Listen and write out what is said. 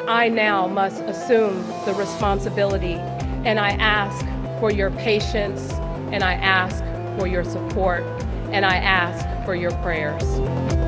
I now must assume the responsibility, and I ask for your patience, and I ask for your support, and I ask for your prayers.